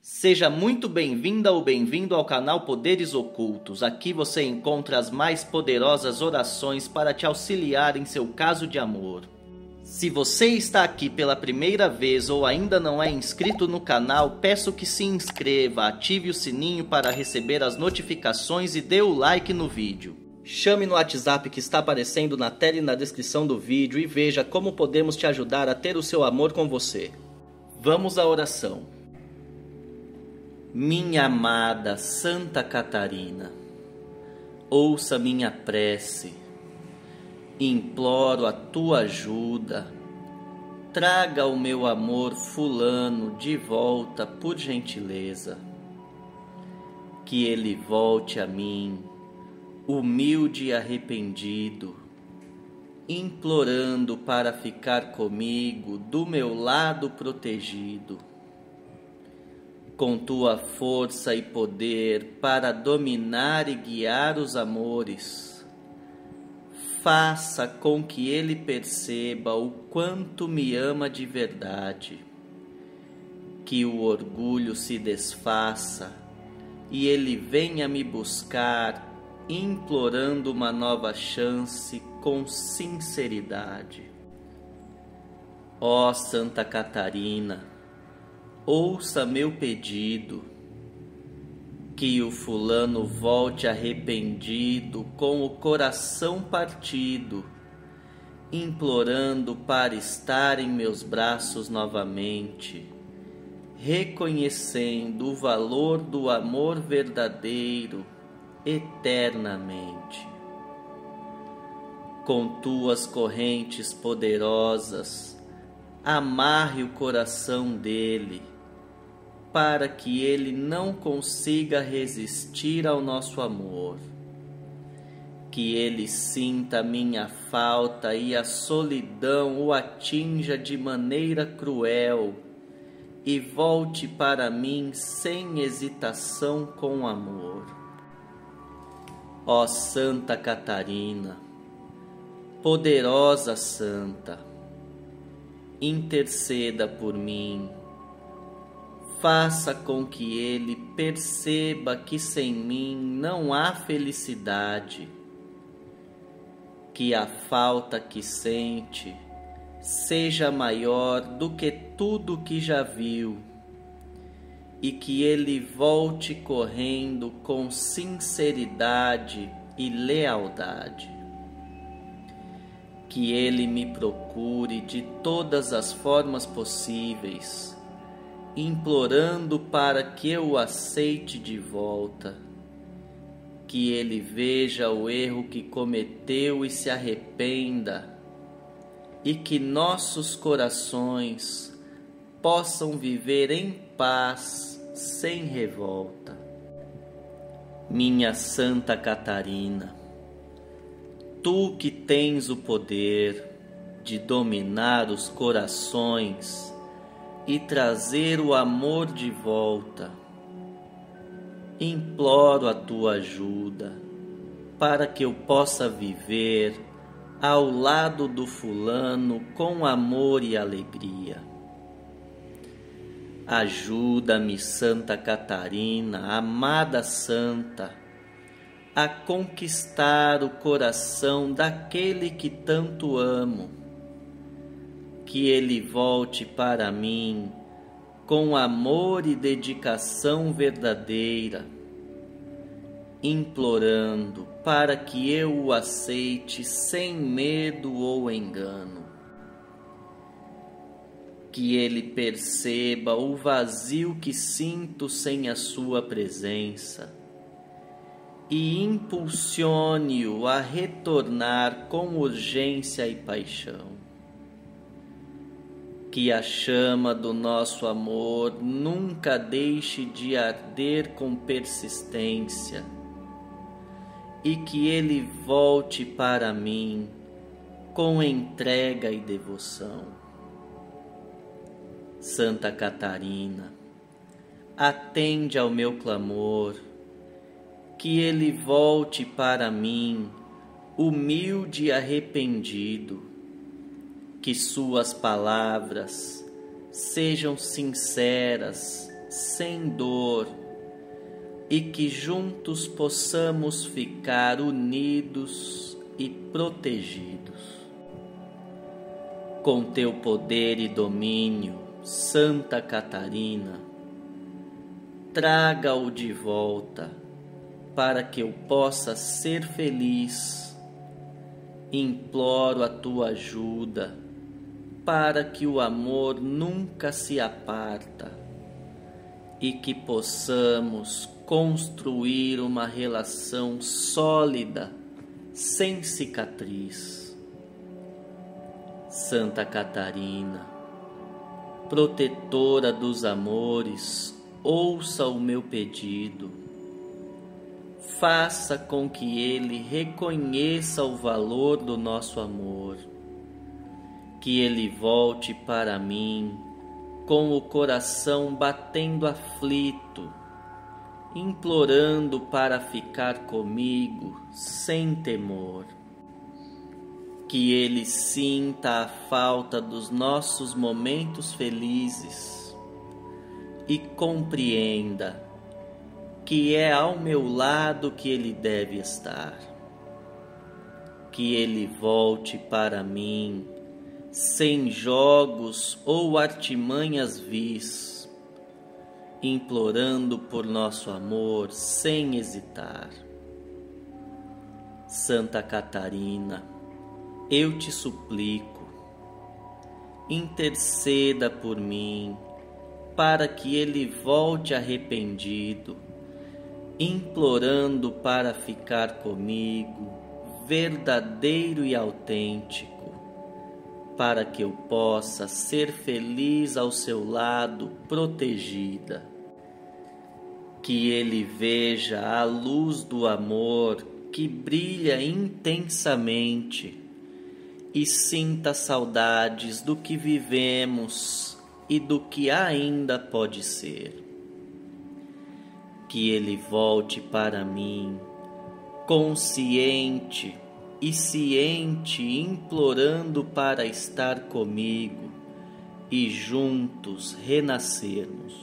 Seja muito bem-vinda ou bem-vindo ao canal Poderes Ocultos. Aqui você encontra as mais poderosas orações para te auxiliar em seu caso de amor. Se você está aqui pela primeira vez ou ainda não é inscrito no canal, peço que se inscreva, ative o sininho para receber as notificações e dê o like no vídeo. Chame no WhatsApp que está aparecendo na tela e na descrição do vídeo e veja como podemos te ajudar a ter o seu amor com você. Vamos à oração. Minha amada Santa Catarina, ouça minha prece, imploro a tua ajuda, traga o meu amor fulano de volta por gentileza, que ele volte a mim, humilde e arrependido, implorando para ficar comigo do meu lado protegido. Com tua força e poder para dominar e guiar os amores, faça com que ele perceba o quanto me ama de verdade, que o orgulho se desfaça e ele venha me buscar, implorando uma nova chance com sinceridade. Ó Santa Catarina, ouça meu pedido, que o fulano volte arrependido com o coração partido, implorando para estar em meus braços novamente, reconhecendo o valor do amor verdadeiro eternamente. Com tuas correntes poderosas, amarre o coração dele, para que ele não consiga resistir ao nosso amor, que ele sinta a minha falta e a solidão o atinja de maneira cruel e volte para mim sem hesitação com amor. Ó Santa Catarina, poderosa Santa, interceda por mim, faça com que ele perceba que sem mim não há felicidade, que a falta que sente seja maior do que tudo que já viu e que ele volte correndo com sinceridade e lealdade. Que ele me procure de todas as formas possíveis, implorando para que eu o aceite de volta, que ele veja o erro que cometeu e se arrependa, e que nossos corações possam viver em paz, sem revolta. Minha Santa Catarina, tu que tens o poder de dominar os corações e trazer o amor de volta, imploro a tua ajuda para que eu possa viver ao lado do fulano com amor e alegria. Ajuda-me, Santa Catarina, amada Santa, a conquistar o coração daquele que tanto amo, que ele volte para mim com amor e dedicação verdadeira, implorando para que eu o aceite sem medo ou engano, que ele perceba o vazio que sinto sem a sua presença e impulsione-o a retornar com urgência e paixão. Que a chama do nosso amor nunca deixe de arder com persistência e que ele volte para mim com entrega e devoção. Santa Catarina, atende ao meu clamor, que ele volte para mim humilde e arrependido, que suas palavras sejam sinceras, sem dor, e que juntos possamos ficar unidos e protegidos. Com teu poder e domínio, Santa Catarina, traga-o de volta para que eu possa ser feliz. Imploro a tua ajuda para que o amor nunca se aparta e que possamos construir uma relação sólida, sem cicatriz. Santa Catarina, protetora dos amores, ouça o meu pedido. Faça com que ele reconheça o valor do nosso amor, que ele volte para mim com o coração batendo aflito, implorando para ficar comigo sem temor. Que ele sinta a falta dos nossos momentos felizes e compreenda que é ao meu lado que ele deve estar. Que ele volte para mim sem jogos ou artimanhas vis, implorando por nosso amor sem hesitar. Santa Catarina, eu te suplico, interceda por mim, para que ele volte arrependido, implorando para ficar comigo, verdadeiro e autêntico, para que eu possa ser feliz ao seu lado, protegida. Que ele veja a luz do amor que brilha intensamente e sinta saudades do que vivemos e do que ainda pode ser. Que ele volte para mim, consciente e ciente, implorando para estar comigo e juntos renascermos.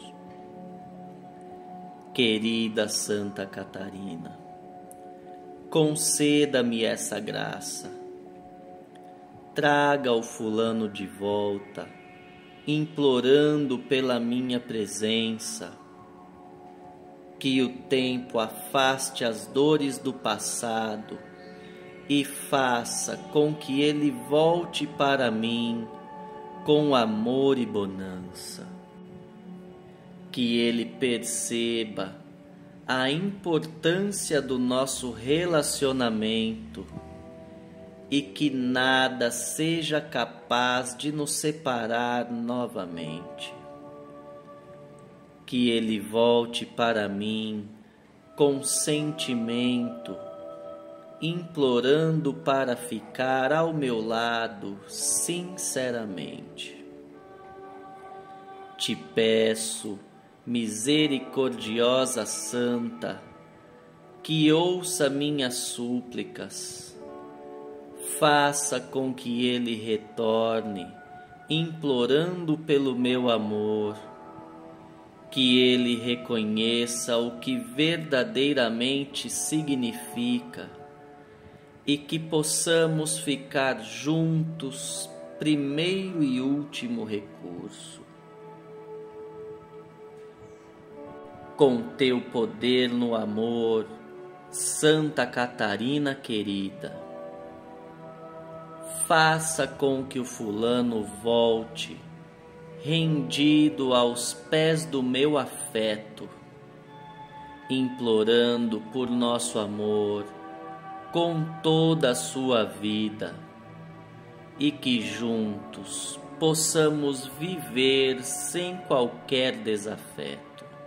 Querida Santa Catarina, conceda-me essa graça. Traga o fulano de volta, implorando pela minha presença. Que o tempo afaste as dores do passado e faça com que ele volte para mim com amor e bonança. Que ele perceba a importância do nosso relacionamento e que nada seja capaz de nos separar novamente. Que ele volte para mim com sentimento, implorando para ficar ao meu lado sinceramente. Te peço, misericordiosa Santa, que ouça minhas súplicas. Faça com que ele retorne, implorando pelo meu amor. Que ele reconheça o que verdadeiramente significa e que possamos ficar juntos, primeiro e último recurso. Com teu poder no amor, Santa Catarina querida, faça com que o fulano volte, rendido aos pés do meu afeto, implorando por nosso amor com toda a sua vida, e que juntos possamos viver sem qualquer desafeto.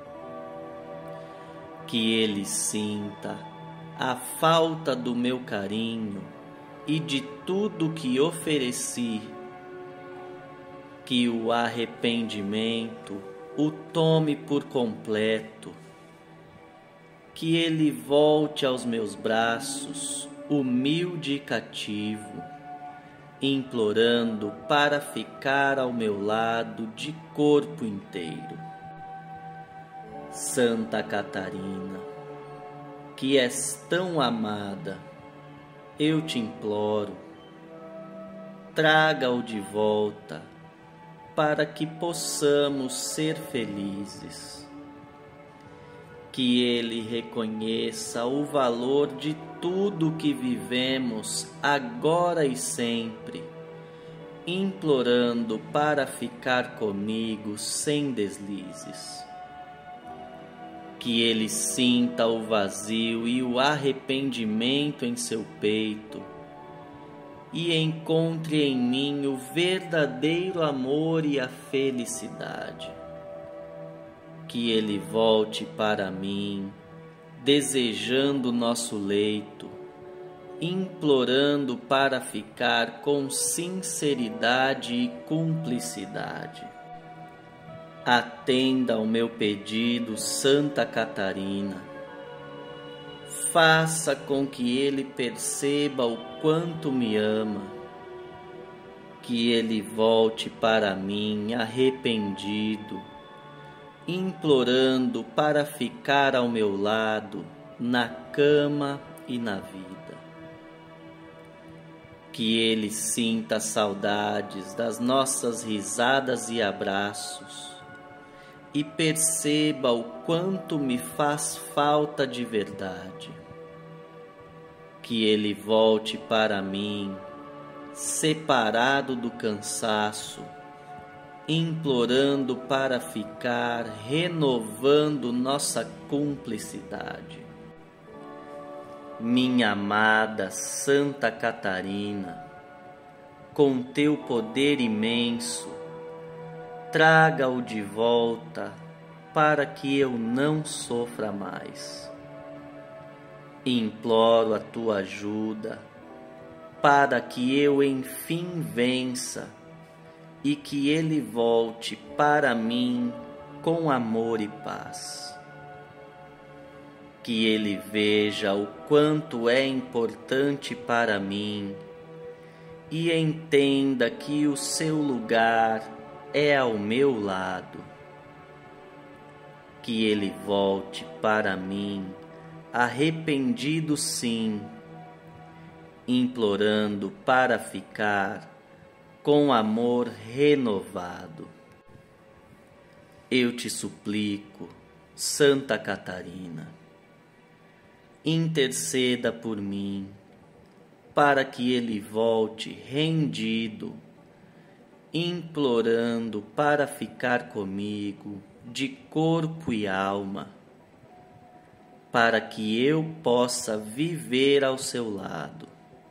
Que ele sinta a falta do meu carinho e de tudo que ofereci. Que o arrependimento o tome por completo. Que ele volte aos meus braços, humilde e cativo, implorando para ficar ao meu lado de corpo inteiro. Santa Catarina, que és tão amada, eu te imploro, traga-o de volta para que possamos ser felizes. Que ele reconheça o valor de tudo que vivemos agora e sempre, implorando para ficar comigo sem deslizes. Que ele sinta o vazio e o arrependimento em seu peito e encontre em mim o verdadeiro amor e a felicidade. Que ele volte para mim, desejando nosso leito, implorando para ficar com sinceridade e cumplicidade. Atenda ao meu pedido, Santa Catarina. Faça com que ele perceba o quanto me ama. Que ele volte para mim arrependido, implorando para ficar ao meu lado, na cama e na vida. Que ele sinta saudades das nossas risadas e abraços, e perceba o quanto me faz falta de verdade. Que ele volte para mim, separado do cansaço, implorando para ficar, renovando nossa cumplicidade. Minha amada Santa Catarina, com teu poder imenso, traga-o de volta para que eu não sofra mais. Imploro a tua ajuda para que eu enfim vença e que ele volte para mim com amor e paz. Que ele veja o quanto é importante para mim e entenda que o seu lugar é ao meu lado. Que ele volte para mim, arrependido sim, implorando para ficar com amor renovado. Eu te suplico, Santa Catarina, interceda por mim, para que ele volte rendido, implorando para ficar comigo de corpo e alma, para que eu possa viver ao seu lado.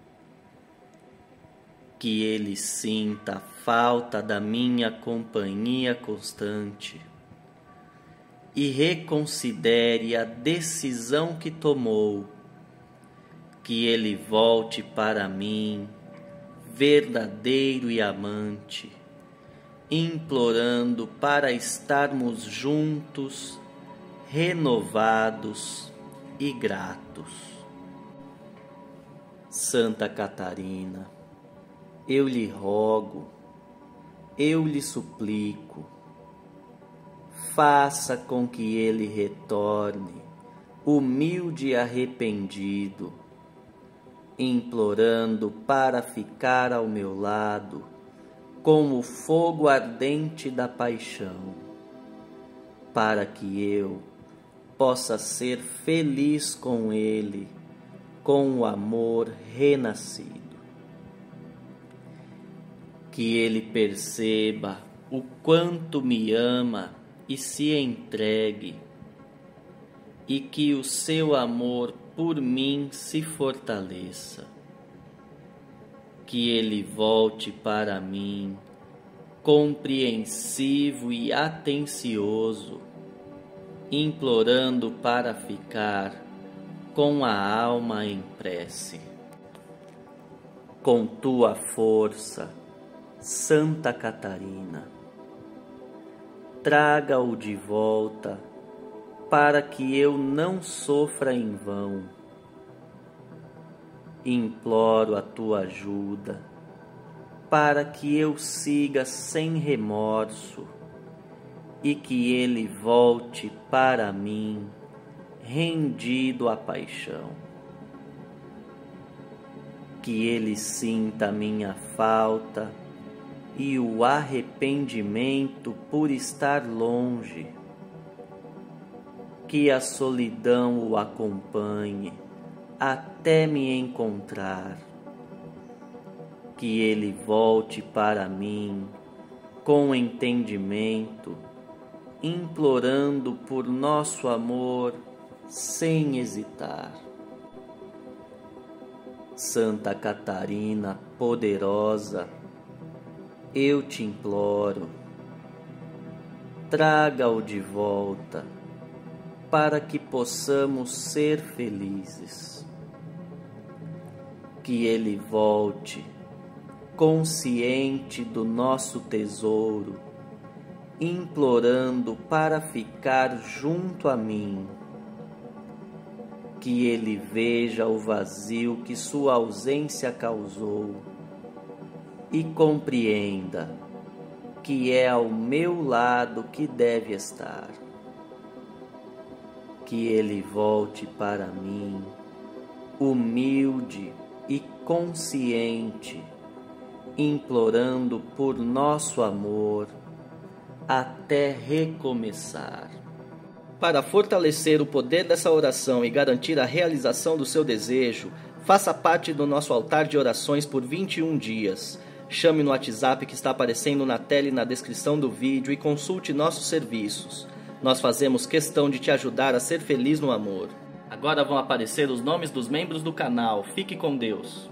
Que ele sinta a falta da minha companhia constante e reconsidere a decisão que tomou. Que ele volte para mim, verdadeiro e amante, implorando para estarmos juntos, renovados e gratos. Santa Catarina, eu lhe rogo, eu lhe suplico, faça com que ele retorne, humilde e arrependido, implorando para ficar ao meu lado, como o fogo ardente da paixão, para que eu possa ser feliz com ele, com o amor renascido. Que ele perceba o quanto me ama e se entregue, e que o seu amor por mim se fortaleça. Que ele volte para mim, compreensivo e atencioso, implorando para ficar com a alma em prece. Com tua força, Santa Catarina, traga-o de volta para que eu não sofra em vão. Imploro a tua ajuda para que eu siga sem remorso e que ele volte para mim, rendido à paixão. Que ele sinta a minha falta e o arrependimento por estar longe. Que a solidão o acompanhe até me encontrar. Que ele volte para mim com entendimento, implorando por nosso amor sem hesitar. Santa Catarina poderosa, eu te imploro, traga-o de volta para que possamos ser felizes. Que ele volte consciente do nosso tesouro, implorando para ficar junto a mim. Que ele veja o vazio que sua ausência causou e compreenda que é ao meu lado que deve estar. Que ele volte para mim, humilde e consciente, implorando por nosso amor até recomeçar. Para fortalecer o poder dessa oração e garantir a realização do seu desejo, faça parte do nosso altar de orações por 21 dias. Chame no WhatsApp que está aparecendo na tela e na descrição do vídeo e consulte nossos serviços. Nós fazemos questão de te ajudar a ser feliz no amor. Agora vão aparecer os nomes dos membros do canal. Fique com Deus.